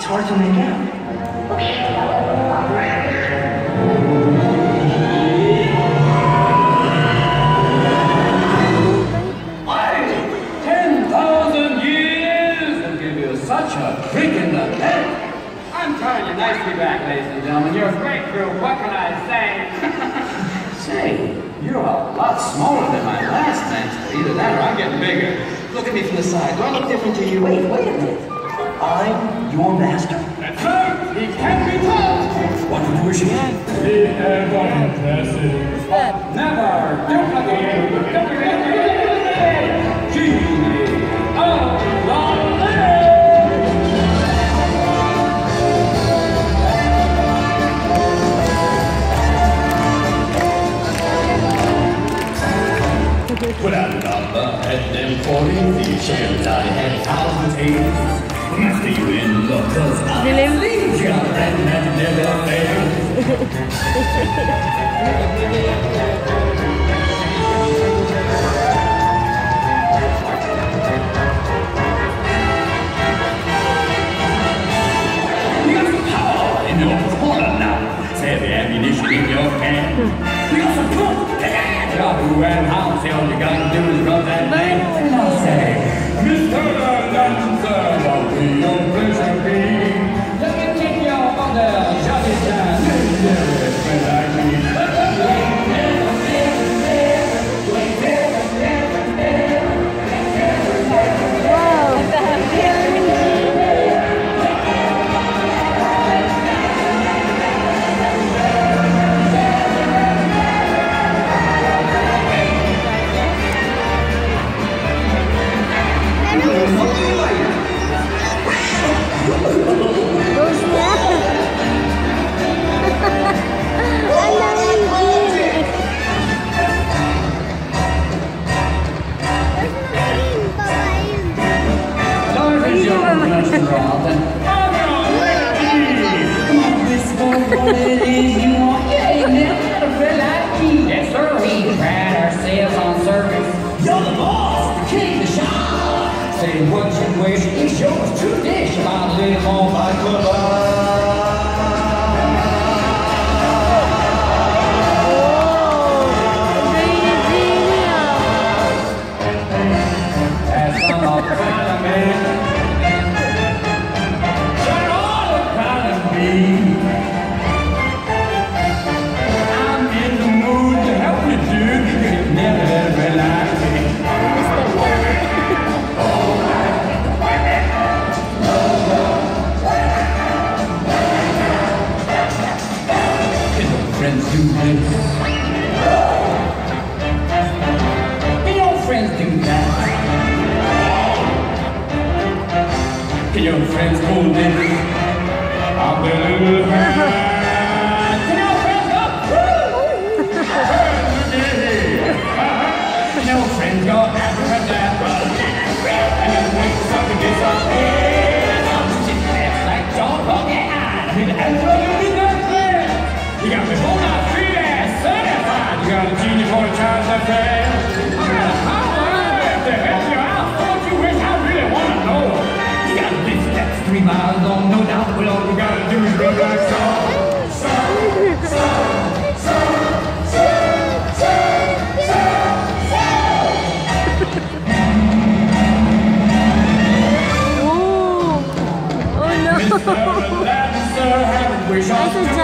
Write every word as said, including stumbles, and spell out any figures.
hard to make out. ten thousand years will give you such a trick in the head. I'm telling you, nice to be back, ladies and gentlemen. You're a great crew. What can I say? Say, you're a lot smaller than my last master. Either that or I'm getting bigger. Look at me from the side. Do I look different to you? Wait, wait a minute. I'm your master? That's right. He can be taught. What would you wish again? He had one blessed. Never. Don't again. Don't again. Genie of the land. Well, I love had them forty feet shells. I had thousands of Master, you in love, cause I believe you're a friend that never fails. You got some power in your corner now. Heavy ammunition in your can. You got some cool, yeah, Yahoo and house. All you gotta do is rub that thing. And I'll say, Mister Dancer, what will your pleasure be? Let me take you on the Johnny Town. When I mean, yes, sir, we pride ourselves on service. You're the boss, the king, the shah. Say what you wish, it's yours to dish. About a little more by goodbye. That's some of the kind of man. They're all the kind of me. Friends do this. Can your friends do that? Can your friends hold this? I'll be a little hand. Can your friends go? Can your friends go abracadabra? And then wake something disappear. I'm sitting there like John Hogan. With Angela, you'll be there. You got me born out free ass certified. You got a genie for a child's affair. I got a power if to help you out. What you wish I really want to know. You got a list that's three miles long, no doubt. Well, all you gotta do is be like so. So, so, so, so, so, so, Oh, oh no. Mister Lancer, have a wish on